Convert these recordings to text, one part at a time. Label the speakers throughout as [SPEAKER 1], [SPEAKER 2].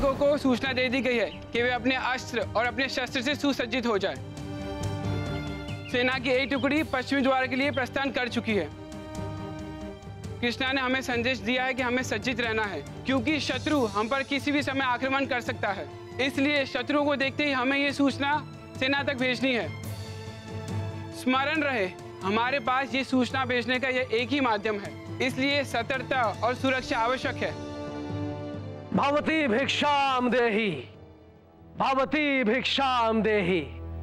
[SPEAKER 1] सैनिकों को सूचना दे दी गई है कि वे अपने अस्त्र और अपने शस्त्र से सुसज्जित हो जाएं। सेना की एक टुकड़ी पश्चिमी द्वार के लिए प्रस्थान कर चुकी है। कृष्णा ने हमें संदेश दिया है कि हमें सज्जित रहना है, क्योंकि शत्रु हम पर किसी भी समय आक्रमण कर सकता है। इसलिए शत्रुओं को देखते ही हमें ये सूचना सेना तक भेजनी है। स्मरण रहे, हमारे पास ये सूचना भेजने का यह एक ही माध्यम है, इसलिए सतर्कता और सुरक्षा आवश्यक है।
[SPEAKER 2] भवती भिक्षाम देहि, भवती भिक्षाम देहि।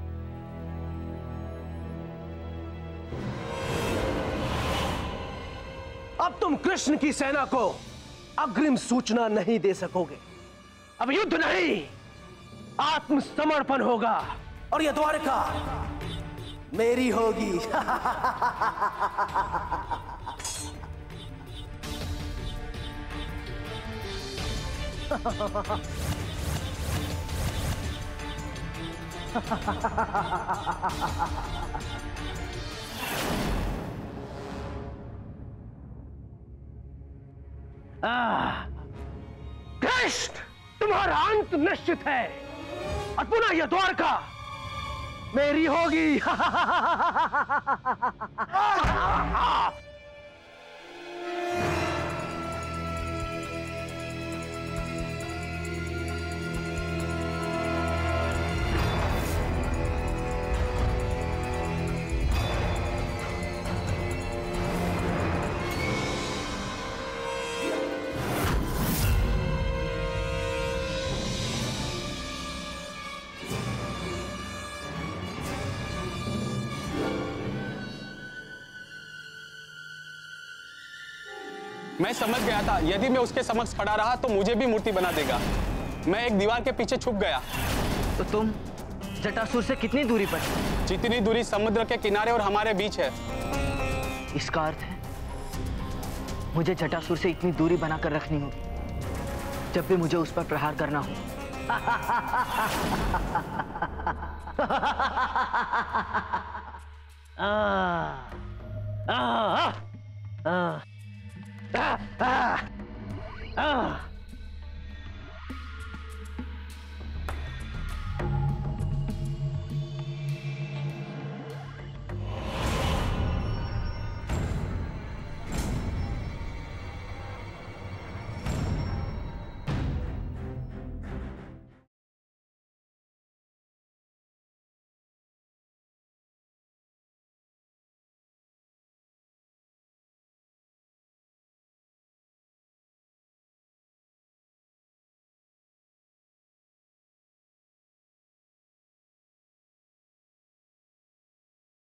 [SPEAKER 2] अब तुम कृष्ण की सेना को अग्रिम सूचना नहीं दे सकोगे। अब युद्ध नहीं, आत्मसमर्पण होगा और यह द्वारका मेरी होगी। कृष्ण, तुम्हारा अंत निश्चित है और पुनः यह द्वारका मेरी होगी।
[SPEAKER 3] मैं समझ गया था यदि मैं उसके समक्ष खड़ा रहा तो मुझे भी मूर्ति बना देगा। मैं एक दीवार के पीछे छुप गया।
[SPEAKER 4] तो तुम जटासुर से कितनी दूरी पर?
[SPEAKER 3] जितनी दूरी समुद्र के किनारे और हमारे बीच है।
[SPEAKER 4] इसका अर्थ है मुझे जटासुर से इतनी दूरी बनाकर रखनी होगी जब भी मुझे उस पर प्रहार करना हो।